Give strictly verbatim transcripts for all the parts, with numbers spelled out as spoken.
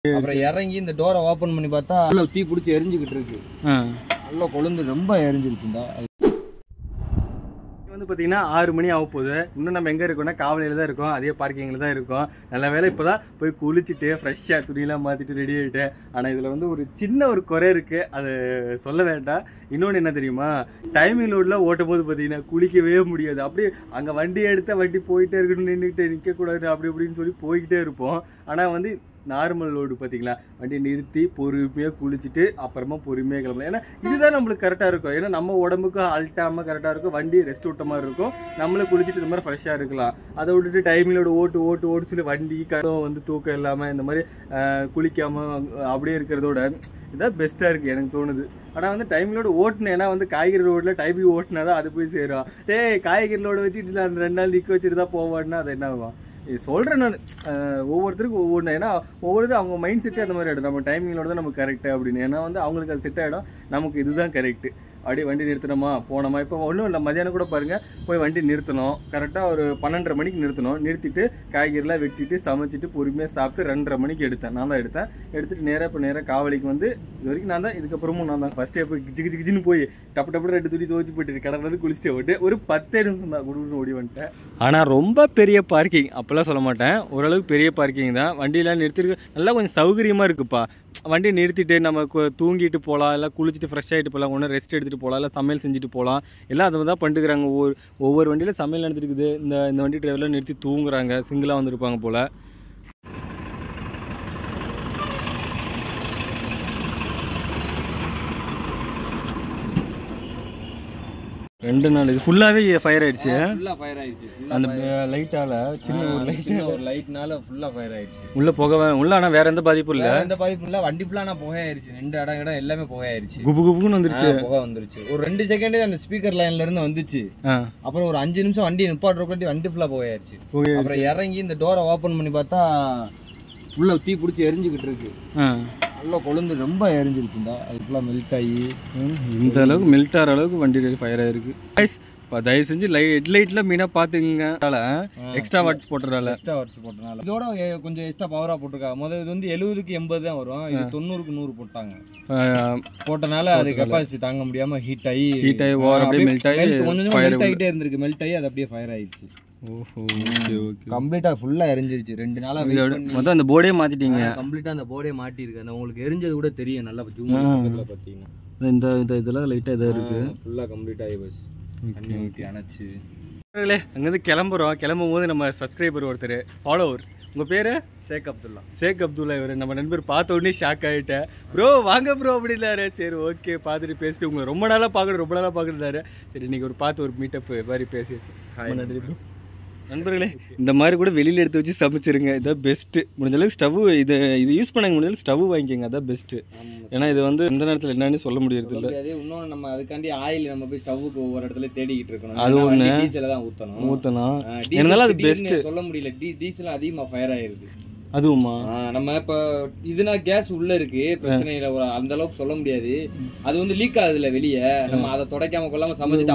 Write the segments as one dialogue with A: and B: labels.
A: அப்புறம் இறங்கி இந்த டோரை ஓபன் பண்ணி பார்த்தா நல்லா தீ பிடிச்சி எரிஞ்சுக்கிட்டு இருக்கு. நல்லா கொழுந்து ரொம்ப எரிஞ்சிருச்சுடா.
B: வந்து பார்த்தீங்கன்னா ஆறு மணி ஆக போகுது. இன்னும் நம்ம எங்கே இருக்கோம்னா காவலையில் தான் இருக்கோம், அதே பார்க்கிங்கில் தான் இருக்கோம். நல்ல வேலை இப்போ தான் போய் குளிச்சுட்டு ஃப்ரெஷ்ஷாக துணியெல்லாம் மாற்றிட்டு ரெடி ஆகிட்டேன். ஆனால் இதில் வந்து ஒரு சின்ன ஒரு குறை இருக்குது, அது சொல்ல வேண்டாம். இன்னொன்று என்ன தெரியுமா, டைமிங் லோடில் ஓட்டும் போது பார்த்தீங்கன்னா குளிக்கவே முடியாது. அப்படியே அங்கே வண்டி எடுத்தால் வண்டி போயிட்டே இருக்கணும், நின்றுக்கிட்டு நிற்கக்கூடாது அப்படி இப்படின்னு சொல்லி போய்கிட்டே இருப்போம். ஆனால் வந்து நார்மல் லோடு பார்த்தீங்களா, வண்டி நிறுத்தி பொறுமையாக குளிச்சுட்டு அப்புறமா பொறுமையாக கிளம்பலாம். ஏன்னா இதுதான் நம்மளுக்கு கரெக்டாக இருக்கும். ஏன்னா நம்ம உடம்புக்கு அல்ட்டாமல் கரெக்டாக இருக்கும், வண்டி ரெஸ்ட் விட்ட மாதிரி இருக்கும், நம்மளே குளிச்சுட்டு இந்த மாதிரி ஃப்ரெஷ்ஷாக இருக்கலாம். அதை விட்டுட்டு டைமிங்கோட ஓட்டு ஓட்டு ஓட்டு சொல்லி வண்டி கரம் வந்து தூக்கம் இல்லாமல் இந்த மாதிரி குளிக்காமல் அப்படியே இருக்கிறதோட இதான் பெஸ்ட்டாக இருக்குது எனக்கு தோணுது. ஆனால் வந்து டைமிங்கோட ஓட்டுனேன், ஏன்னா வந்து காய்கறி ரோடில் டைமிங் ஓட்டுனா தான் அது போய் சேரும். டேய் காய்கறி லோடு வச்சுட்டு நான் ரெண்டு நாள் நிற்க வச்சுட்டு தான் போவான்னா அது என்ன ஆகும் சொல்கிறேன் நான். ஒவ்வொருத்தருக்கும் ஒவ்வொன்று, ஏன்னா ஒவ்வொருத்தரும் அவங்க மைண்ட் செட்டே அந்த மாதிரி ஆகிடும். நம்ம டைமிங்களோட தான் நமக்கு கரெக்டாக அப்படின்னு. ஏன்னா வந்து அவங்களுக்கு அது செட் ஆகிடும், நமக்கு இதுதான் கரெக்டு. அப்படியே வண்டி நிறுத்தணுமா போனோமா. இப்போ ஒன்றும் இல்லை, மதியானம் கூட பாருங்கள் போய் வண்டி நிறுத்தணும். கரெக்டாக ஒரு பன்னெண்டரை மணிக்கு நிறுத்தணும். நிறுத்திட்டு காய்கறிலாம் வெட்டிட்டு சமைச்சிட்டு பொறுமையாக சாப்பிட்டு ரெண்டரை மணிக்கு எடுத்தேன். நான் தான் எடுத்தேன். எடுத்துகிட்டு நேராக இப்போ நேராக காவலிக்கு வந்து இது வரைக்கும் நான் தான், இதுக்கப்புறமும் நான் தான். ஃபஸ்ட்டே போய் கிச்சு கிச்சு கிச்சின்னு போய் டப்பு டப்பு ரெண்டு துணி துவச்சி போயிட்டு கடற்கரை குளிச்சுட்டு போட்டு ஒரு பத்தே நிமிஷம் தான் குடுன்னு ஓடி வந்துட்டேன். ஆனால் ரொம்ப பெரிய பார்க்கிங் அப்போல்லாம் சொல்ல மாட்டேன், ஓரளவுக்கு பெரிய பார்க்கிங் தான். வண்டியெலாம் நிறுத்திருக்கு, நல்லா கொஞ்சம் சௌகரியமாக இருக்குப்பா. வண்டி நிறுத்திட்டு நம்ம தூங்கிட்டு போகலாம், இல்லை குளிச்சுட்டு ஃப்ரெஷ் ஆகிட்டு போகலாம், ஒன்று ரெஸ்ட் எடுத்துகிட்டு போகலாம், இல்லை சமையல் செஞ்சுட்டு போகலாம். எல்லாம் அதை தான் பண்ணிட்டுக்கிறாங்க. ஒவ்வொரு ஒவ்வொரு வண்டியில் சமையல் நடந்துருக்குது. இந்த இந்த வண்டி டிரைவரில் நிறுத்தி தூங்குறாங்க, சிங்கிளாக வந்துருப்பாங்க போல். ரெண்டு நாள் இது ஃபுல்லாவே ஃபயர் ஆயிடுச்சு.
A: ஃபுல்லா ஃபயர் ஆயிடுச்சு.
B: அந்த லைட்டால சின்ன ஒரு லைட்
A: ஒரு லைட்னால ஃபுல்லா ஃபயர் ஆயிடுச்சு.
B: உள்ள புகை உள்ள. ஆனா வேற எந்த பாதிப்பும் இல்ல.
A: எந்த பாதிப்பும் இல்ல. வண்டி ஃபுல்லா நான் புகை ஆயிடுச்சு. ரெண்டு இடம் இடம் எல்லாமே புகை ஆயிடுச்சு.
B: குபு குபுன்னு வந்துருச்சு.
A: புகை வந்துருச்சு. ஒரு ரெண்டு செகண்டே அந்த ஸ்பீக்கர் லைன்ல இருந்து வந்துச்சு. அப்புறம் ஒரு அஞ்சு நிமிஷம் வண்டி நிப்பாட்டுறப்ப வண்டி ஃபுல்லா புகை ஆயிடுச்சு. அப்புறம் இறங்கி இந்த டோரை ஓபன் பண்ணி பார்த்தா ஃபுல்லா தீ பிடிச்சி எரிஞ்சுக்கிட்டு இருக்கு. நல்லா கொழுந்து ரொம்ப எரிஞ்சிருச்சுடா. அது ஃபுல்லா மெல்ட் ஆகி
B: இந்த அளவுக்கு மெல்ட் ஆகிற அளவுக்கு வண்டி ஃபயர் ஆயிருக்கு. தயவு செஞ்சு ஹெட்லைட்ல மீனா பாத்துங்க. எக்ஸ்ட்ரா வாட்ஸ் போட்டதால
A: எக்ஸ்ட்ரா வாட்ஸ் போட்டனால இதோட கொஞ்சம் எக்ஸ்ட்ரா பவரா போட்டுருக்காங்க. முதல்ல இது வந்து எழுபதுக்கு எண்பது தான் வரும், இது தொண்ணூறுக்கு நூறு போட்டாங்க. போட்டனால அது கெப்பாசிட்டி தாங்க முடியாம ஹீட் ஆகி ஹீட் ஆகி ஓவர் அப்படியே மெல்ட் ஆகி கொஞ்சம் மெல்ட் ஆகிட்டே இருந்திருக்கு. மெல்ட் ஆகி அது அப்படியே ஃபயர் ஆயிடுச்சு.
B: ஓஹோ ஓகே ஓகே.
A: கம்ப்ளீட்டா ஃபுல்லா எரிஞ்சிருச்சு. ரெண்டு நாளா
B: மொத்தம் அந்த போர்டே மாத்திட்டீங்க.
A: கம்ப்ளீட்டா அந்த போர்டே மாட்டி இருக்கு. அந்த உங்களுக்கு எரிஞ்சது கூட தெரியும் நல்லா ஜூம் பண்ணி பாத்தீங்கன்னா.
B: இந்த இந்த இதெல்லாம் லைட்டா இதா இருக்கு.
A: ஃபுல்லா கம்ப்ளீட் ஆயி போச்சு. தண்ணி ஊத்தி அணைச்சு
B: அங்கேருந்து கிளம்புறோம். கிளம்பும் போது நம்ம சப்ஸ்கிரைபர் ஒருத்தர் ஃபாலோவர், உங்க பேரு
A: ஷேக் அப்துல்லா.
B: ஷேக் அப்துல்லா இவர் நம்ம நண்பர். பார்த்த உடனே ஷாக் ஆகிட்டேன். ப்ரோ வாங்க ப்ரோ அப்படின்னாரு. சரி ஓகே பார்த்துட்டு பேசிட்டு உங்களை ரொம்ப நாளாக பார்க்கணும் ரொம்ப நாளாக பார்க்குறாரு. சரி இன்னைக்கு ஒரு பார்த்து ஒரு மீட்டப் மாதிரி பேசியாச்சு. நன்றி ப்ரோ. நண்பர்களே இந்த மாதிரி கூட வெளியில் எடுத்து வச்சு சமைச்சிருங்க, இதான் பெஸ்ட்டு. முடிஞ்ச அளவுக்கு ஸ்டவ் இது இது யூஸ் பண்ண முடிஞ்ச ஸ்டவ் வாங்கிக்கோங்க, அதான் பெஸ்ட்டு. ஏன்னா இது வந்து இந்த நேரத்தில் என்னன்னு சொல்ல முடியறது இல்லை.
A: இன்னொன்று நம்ம அதுக்காண்டி ஆயில் நம்ம போய் ஸ்டவ்வுக்கு ஒவ்வொரு இடத்துல தேடிக்கிட்டு இருக்கணும்.
B: அது ஒன்று
A: டீசலை தான் ஊற்றணும்
B: ஊற்றணும் இருந்தாலும் அது பெஸ்ட்டு.
A: சொல்ல முடியல, டீ டீசல் அதிகமாக ஃபயர் ஆயிருது.
B: அதுவுமா
A: நம்ம இப்ப இதுனா கேஸ் உள்ள இருக்கு, பிரச்சனை இல்லை, ஒரு அந்த அளவுக்கு சொல்ல முடியாது. அது வந்து லீக் ஆகுதுல வெளியே, நம்ம அதை துடைக்காம கொள்ளாம சமைச்சிட்டு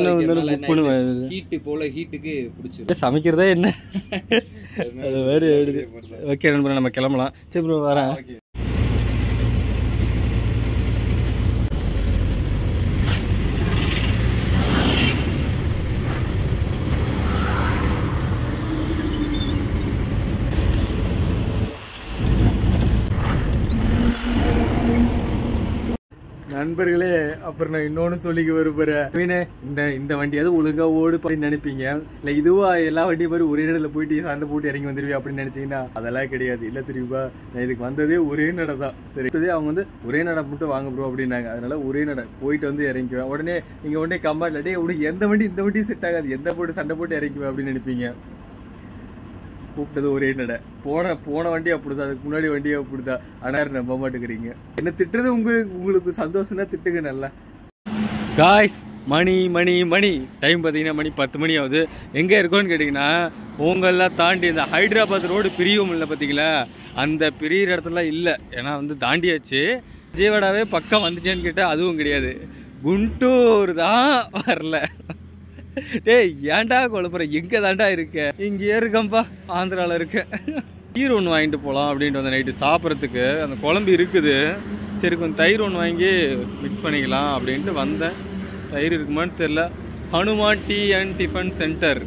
A: ஹீட்டு போல ஹீட்டுக்கு பிடிச்சி
B: சமைக்கிறதா என்ன அது வேறு. ஓகே நண்பர் நம்ம கிளம்பலாம். சரி ப்ரோ வரேன். நண்பர்களே அப்புறம் நான் இன்னொன்னு சொல்லிக்க விரும்புறேன். இந்த இந்த வண்டியாவது ஒழுங்கா ஓடு அப்படின்னு நினைப்பீங்க. இல்ல இதுவா எல்லா வண்டியும் மாதிரி ஒரே இடத்துல போயிட்டு சண்டை போட்டு இறங்கி வந்துருவியா அப்படின்னு நினைச்சீங்கன்னா அதெல்லாம் கிடையாது. இல்ல தெரியுமா, நான் இதுக்கு வந்ததே ஒரே நடை தான். சரி அவங்க வந்து ஒரே நடை மட்டும் வாங்க ப்ரோ அப்படின்னாங்க. அதனால ஒரே நடை போயிட்டு வந்து இறங்கிக்குவேன். உடனே நீங்க உடனே கம்பார்ட்ல டே உனக்கு எந்த வண்டி இந்த வண்டி செட் ஆகாது, எந்த போட்டு சண்டை போட்டு இறங்கிக்குவேன் அப்படின்னு நினைப்பீங்க. கூப்பிட்டது ஒரே நடை. போன போன வண்டி அப்படிதான், அதுக்கு முன்னாடி வண்டியை அப்படிதான். ஆனால் நம்ப மாட்டேங்கிறீங்க. என்ன திட்டுறது உங்களுக்கு உங்களுக்கு சந்தோஷம்னா திட்டுங்க நல்லா. காய்ஸ் மணி மணி மணி டைம் பார்த்தீங்கன்னா மணி பத்து மணி ஆகுது. எங்கே இருக்கோன்னு கேட்டிங்கன்னா உங்களெல்லாம் தாண்டி இந்த ஹைதராபாத் ரோடு பிரியும் இல்லை பார்த்தீங்களா, அந்த பிரியிற இடத்துலாம் இல்லை. ஏன்னா வந்து தாண்டியாச்சு. விஜயவாடாவே பக்கம் வந்துச்சேன்னு கேட்டால் அதுவும் கிடையாது. குண்டூர் தான் வரல. டேய் ஏன்டா குழப்பற, எங்க தாண்டா இருக்க? இங்கே இருக்கம்பா, ஆந்திரால இருக்க. தயிர் ஒன்று வாங்கிட்டு போகலாம் அப்படின்ட்டு வந்தேன் நைட்டு சாப்பிட்றதுக்கு. அந்த குழம்பு இருக்குது, சரி கொஞ்சம் தயிர் ஒன்று வாங்கி மிக்ஸ் பண்ணிக்கலாம் அப்படின்ட்டு வந்தேன். தயிர் இருக்குமான்னு தெரில. Hanuman tea and tiffin centre.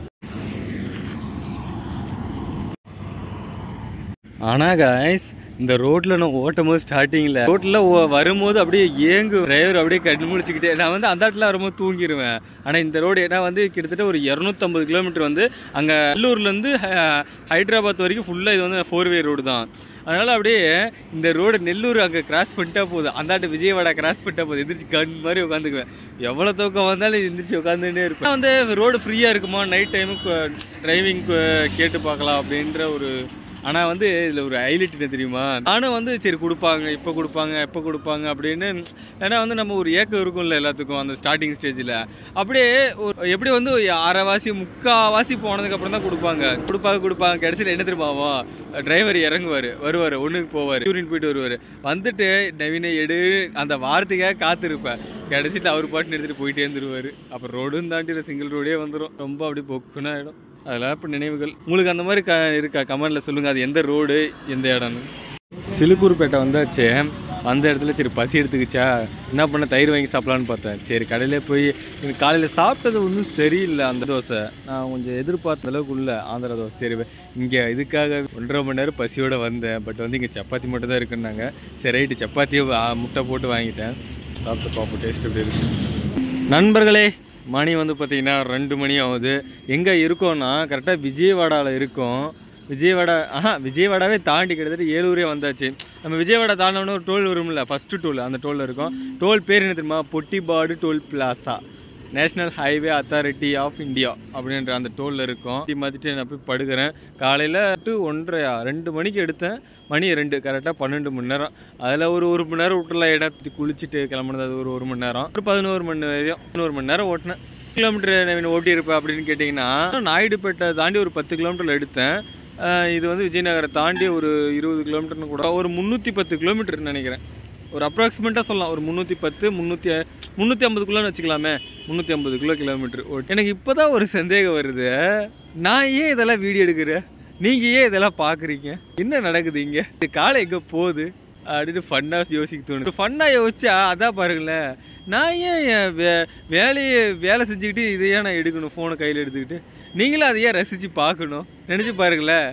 B: ஆனால் கைஸ் இந்த ரோட்டில் நான் ஓட்டும் போது ஸ்டார்டிங்கில் ரோட்டில் வரும்போது அப்படியே ஏங்கு டிரைவர் அப்படியே கண்ணு முடிச்சுக்கிட்டே. நான் வந்து அந்த இடத்துல வரும்போது தூங்கிடுவேன். ஆனால் இந்த ரோடு ஏன்னா வந்து கிட்டத்தட்ட ஒரு இரநூத்தம்பது கிலோமீட்டர் வந்து அங்கே நல்லூர்லேருந்து ஹைதராபாத் வரைக்கும் ஃபுல்லாக இது வந்து ஃபோர் வே ரோடு தான். அதனால் அப்படியே இந்த ரோடு நெல்லூர் அங்கே கிராஸ் பண்ணிட்டா போகுது, அந்தாட்டு விஜயவாடா கிராஸ் பண்ணிட்டா போகுது. எந்திரிச்சு கண் மாதிரி உட்காந்துக்குவேன். எவ்வளோ தூக்கம் வந்தாலும் எந்திரிச்சு உட்காந்துட்டே இருப்பேன். வந்து ரோடு ஃப்ரீயாக இருக்குமா நைட் டைமுக்கு டிரைவிங் கேட்டு பார்க்கலாம் அப்படின்ற ஒரு. ஆனால் வந்து இதில் ஒரு ஹைலைட் என்ன தெரியுமா, நானும் வந்து சரி கொடுப்பாங்க இப்போ கொடுப்பாங்க எப்போ கொடுப்பாங்க அப்படின்னு. ஏன்னா வந்து நம்ம ஒரு ஏக்கம் இருக்கும்ல எல்லாத்துக்கும் அந்த ஸ்டார்டிங் ஸ்டேஜில். அப்படியே ஒரு எப்படி வந்து அரைவாசி முக்கால்வாசி போனதுக்கப்புறம் தான் கொடுப்பாங்க கொடுப்பாங்க கொடுப்பாங்க கடைசியில் என்ன தெரியுமாவோ டிரைவர் இறங்குவார், வருவார், ஒன்றுக்கு போவார், யூரின் போயிட்டு வருவார். வந்துட்டு நவீன எடு அந்த வார்த்தைக்காக காத்திருப்பேன். கடைசியில் அவர் பாட்டு எடுத்துகிட்டு போயிட்டே இருந்துருவார். அப்புறம் ரோடும் தாண்டி சிங்கிள் ரோடே வந்துடும். ரொம்ப அப்படி பொக்குன்னா ஆகிடும். அதெல்லாம் இப்போ நினைவுகள். உங்களுக்கு அந்த மாதிரி க இருக்கா கமெண்டில் சொல்லுங்கள், அது எந்த ரோடு எந்த இடம்னு. சிலுக்கூர்பேட்டை வந்தாச்சு. அந்த இடத்துல சரி பசி எடுத்துக்கிச்சா என்ன பண்ண தயிர் வாங்கி சாப்பிட்லான்னு பார்த்தேன். சரி கடையிலே போய் காலையில் சாப்பிட்டது ஒன்றும் சரியில்லை. அந்த தோசை நான் கொஞ்சம் எதிர்பார்த்த அளவுக்கு உள்ள ஆந்திரா தோசை. சரி இங்கே இதுக்காக ஒன்றரை மணி நேரம் பசியோடு வந்தேன். பட் வந்து இங்கே சப்பாத்தி மட்டும் தான் இருக்குன்னாங்க. சரி ரைட்டு சப்பாத்தியை முட்டை போட்டு வாங்கிட்டேன். சாப்பிட்டு பார்ப்போம் டேஸ்ட் எப்படி இருக்கு. நண்பர்களே மணி வந்து பார்த்திங்கன்னா ரெண்டு மணி ஆகுது. எங்கே இருக்கோன்னா கரெக்டாக விஜயவாடாவில் இருக்கோம். விஜயவாடா ஆஹா விஜயவாடாவே தாண்டி கிட்டத்தட்ட ஏலூரே வந்தாச்சு. நம்ம விஜயவாடா தாண்டோன்னு ஒரு டோல் வரும்ல, ஃபஸ்ட்டு டோல், அந்த டோலில் இருக்கும். டோல் பேர் என்ன தெரியுமா, Pottipadu toll plaza, National Highway Authority of India அப்படின்ற அந்த டோலில் இருக்கும். டீ மாற்றிட்டு நான் போய் படுக்கிறேன். காலையில் டு ஒன்றரை ரெண்டு மணிக்கு எடுத்தேன். மணி ரெண்டு கரெக்டாக பன்னெண்டு மணி நேரம். அதில் ஒரு ஒரு மணி நேரம் விட்டுலாம் இடத்துக்கு குளிச்சுட்டு கிளம்புனது. அது ஒரு ஒரு மணி நேரம் ஒரு பதினோரு மணி வரையும் பதினோரு மணி நேரம் ஓட்டினேன். கிலோமீட்டர் நான் ஓட்டி இருப்பேன் அப்படின்னு கேட்டிங்கன்னா நாயுடுபேட்டை தாண்டி ஒரு பத்து கிலோமீட்டரில் எடுத்தேன். இது வந்து விஜயநகரை தாண்டி ஒரு இருபது கிலோமீட்டர்னு கூட ஒரு முந்நூற்றி பத்து கிலோமீட்டர்னு நினைக்கிறேன். ஒரு அப்ராக்சிமேட்டாக சொல்லலாம் ஒரு முந்நூற்றி பத்து முந்நூற்றி முந்நூற்றி ஐம்பது கிலோன்னு வச்சுக்கலாமே. முந்நூற்றி ஐம்பது கிலோ கிலோமீட்டர் ஓட்டு. எனக்கு இப்போ தான் ஒரு சந்தேகம் வருது, நான் ஏன் இதெல்லாம் வீடியோ எடுக்கிறேன், நீங்கள் ஏன் இதெல்லாம் பார்க்குறீங்க, என்ன நடக்குது இங்கே, இது காலை எங்கே போகுது அப்படின்னு ஃபன்னாக யோசிக்க தோணுது. ஃபன்னாக யோசிச்சா அதான் பாருங்களேன், நான் ஏன் வே வேலையை வேலை செஞ்சுக்கிட்டு இதையே நான் எடுக்கணும் ஃபோனை கையில் எடுத்துக்கிட்டு. நீங்களும் அதையே ரசித்து பார்க்கணும். நினச்சி பாருங்களேன்,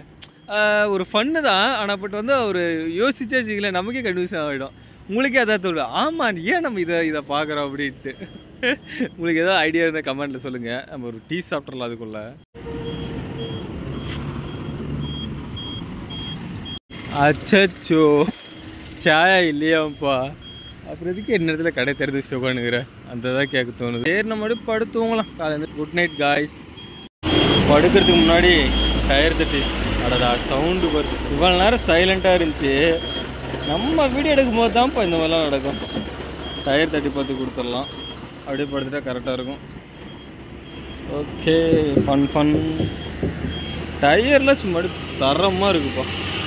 B: ஒரு ஃபன்னு தான். ஆனால் பட் வந்து ஒரு யோசிச்சா வச்சுக்கல நமக்கே கன்ஃபியூஷன் ஆகிடும். உங்களுக்கே அதான் தோணும், ஆமாம் ஏன் நம்ம இதை இதை பார்க்குறோம் அப்படின்ட்டு. உங்களுக்கு ஏதாவது ஐடியா இருந்தால் கமெண்ட்டில் சொல்லுங்கள். நம்ம ஒரு டீ சாப்பிட்றலாம் அதுக்குள்ள. அச்சோ சாயா இல்லையாப்பா, அப்புறம் எதுக்கு என்ன இடத்துல கடை திறந்து வச்சுட்டு உட்காந்துக்கிறேன், அந்த தான் கேட்க தோணுது. சரி நம்ம மட்டும் படுத்துவங்களாம். காலையில் குட் நைட் காய்ஸ். படுக்கிறதுக்கு முன்னாடி டயர் தட்டி அடடா சவுண்டு வருது. இவ்வளோ நேரம் சைலண்ட்டாக இருந்துச்சு. நம்ம வீடியோ எடுக்கும் போது தான்ப்பா இந்த மாதிரிலாம் நடக்கும். டயர் தட்டி பார்த்து கொடுத்துடலாம், அப்படியே படுத்துட்டா கரெக்டாக இருக்கும். Okay fun fun. டயர்லாம் சும்மா தரமாக இருக்குப்பா.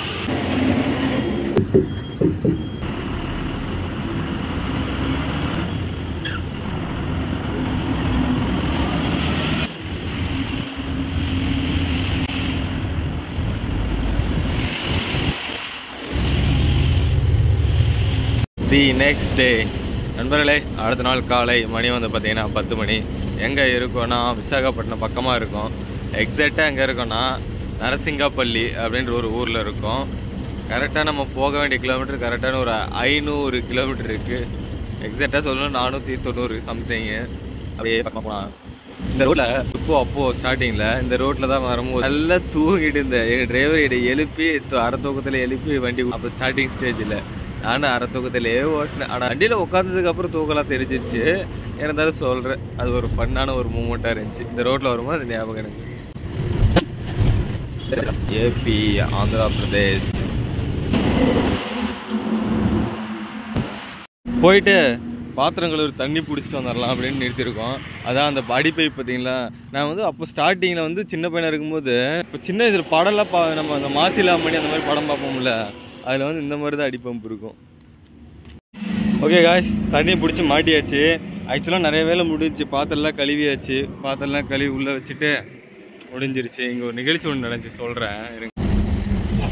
B: The next day. நண்பர்களே அடுத்த நாள் காலை மணி வந்து பார்த்தீங்கன்னா பத்து மணி. எங்கே இருக்கோன்னா விசாகப்பட்டினம் பக்கமாக இருக்கும். எக்ஸாக்டாக எங்கே இருக்கோன்னா நரசிங்காப்பள்ளி அப்படின்ற ஒரு ஊரில் இருக்கும். கரெக்டாக நம்ம போக வேண்டிய கிலோமீட்டர் கரெக்டான ஒரு ஐநூறு கிலோமீட்டர் இருக்குது. எக்ஸாக்டாக சொல்லணும் நானூற்றி தொண்ணூறு சம்திங்கு. அப்படியே பார்க்கலாம். இந்த ரோட்டில் இப்போ அப்போது ஸ்டார்டிங்கில் இந்த ரோட்டில் தான் வரும்போது நல்லா தூங்கிட்டு இருந்தேன். எங்கள் டிரைவர் எழுப்பி அரை தூக்கத்தில் எழுப்பி வண்டி. அப்போ ஸ்டார்டிங் ஸ்டேஜில் நானும் அரை தூக்கத்திலேயே ஓட்டினேன். ஆனால் வண்டியில் உட்காந்ததுக்கப்புறம் தூக்கெல்லாம் தெரிஞ்சிருச்சு. இருந்தாலும் சொல்கிறேன், அது ஒரு ஃபன்னான ஒரு மூமெண்ட்டாக இருந்துச்சு. இந்த ரோட்டில் வரும்போது அது ஞாபகம் எனக்கு. ஏபி ஆந்திரா பிரதேஷ் போயிட்டு பாத்திரங்கள் ஒரு தண்ணி பிடிச்சிட்டு வந்துடலாம் அப்படின்னு நிறுத்திருக்கோம். அதான் அந்த அடி பைப் பார்த்தீங்களா. நான் வந்து அப்போ ஸ்டார்டிங்கில் வந்து சின்ன பையனாக இருக்கும்போது இப்போ சின்ன வயசில் படம்லாம் பா நம்ம அந்த மாசிலாமணி அந்த மாதிரி படம் பார்ப்போம்ல, அதில் வந்து இந்த மாதிரி தான் அடி பம்ப் இருக்கும். ஓகே காய்ஸ், தண்ணியை பிடிச்சி மாட்டியாச்சு. ஆக்சுவலாக நிறைய வேலை முடிஞ்சிச்சு. பாத்திரம்லாம் கழுவியாச்சு. பாத்திரம்லாம் கழுவி உள்ளே வச்சுட்டு முடிஞ்சிருச்சு. இங்கே ஒரு நிகழ்ச்சி ஒன்று நடந்துச்சு, சொல்கிறேன் இருங்க.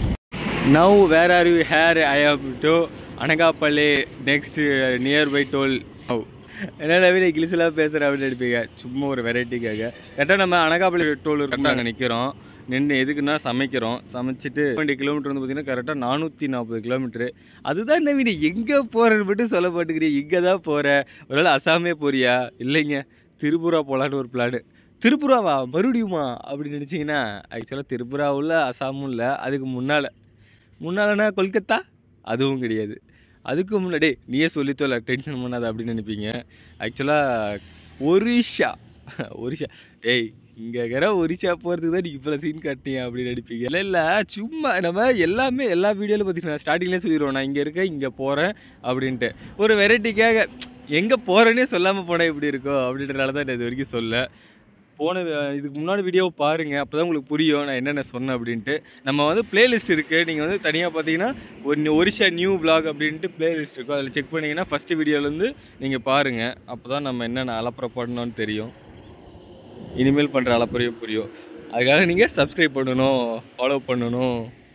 B: Now where are you here? I have to Anagapalli next uh, nearby toll. Now. என்ன நவீன இங்கிலீஷ்லாம் பேசுகிற அப்படின்னு எடுப்பீங்க சும்மா ஒரு வெரைட்டிக்காக. கரெக்டாக நம்ம அனகாப்பள்ளி டோல் கரெக்டாக அங்கே நிற்கிறோம். நின்று எதுக்குன்னா சமைக்கிறோம். சமைச்சிட்டு டுவெண்ட்டி கிலோமீட்டர் வந்து பார்த்தீங்கன்னா கரெக்டாக நானூற்றி நாற்பது கிலோமீட்டரு. அதுதான் நவீன எங்கே போகிறேன்னு மட்டும் சொல்ல மாட்டேங்கிறீ. இங்கே தான் போகிற ஒருவேளை அசாமே போறியா? இல்லைங்க திரிபுரா போகலான்னு ஒரு பிளானு. திரிபுராவா மறுபடியுமா அப்படின்னு நினச்சிங்கன்னா ஆக்சுவலாக திரிபுராவும் இல்லை அசாமும் இல்லை. அதுக்கு முன்னால் முன்னாலனா கொல்கத்தா அதுவும் கிடையாது. அதுக்கு முன்னாடி நீயே சொல்லித்தோல டென்ஷன் பண்ணாத அப்படின்னு நினைப்பீங்க. ஆக்சுவலாக ஒரிஷா ஒரிஷா டேய் இங்கே இருக்கிற ஒரிஷா போகிறதுக்கு தான் நீங்கள் இப்போ சீன் காட்டினீங்க அப்படின்னு நினைப்பீங்க. இல்லை இல்லை சும்மா நம்ம எல்லாமே எல்லா வீடியோவில் பார்த்தீங்கன்னா ஸ்டார்டிங்லேயே சொல்லிடுவோம் நான் இங்கே இருக்கேன் இங்கே போகிறேன் அப்படின்ட்டு. ஒரு வெரைட்டிக்காக எங்கே போகிறேன்னே சொல்லாமல் போனால் எப்படி இருக்கும் அப்படின்றனால தான் இது வரைக்கும் சொல்ல. போன இதுக்கு முன்னாடி வீடியோவை பாருங்கள் அப்போ தான் உங்களுக்கு புரியும் நான் என்னென்ன சொன்னேன் அப்படின்ட்டு. நம்ம வந்து பிளேலிஸ்ட் இருக்குது. நீங்கள் வந்து தனியாக பார்த்தீங்கன்னா ஒரு ஒரிஷா நியூ விளாக் அப்படின்ட்டு பிளேலிஸ்ட் இருக்கும். அதில் செக் பண்ணிங்கன்னா ஃபஸ்ட்டு வீடியோலேருந்து நீங்கள் பாருங்கள். அப்போ தான் நம்ம என்னென்ன அலப்பறை பண்ணணும்னு தெரியும். இனிமேல் பண்ணுற அலப்பறையும் புரியும். அதுக்காக நீங்கள் சப்ஸ்கிரைப் பண்ணணும், ஃபாலோ பண்ணணும்.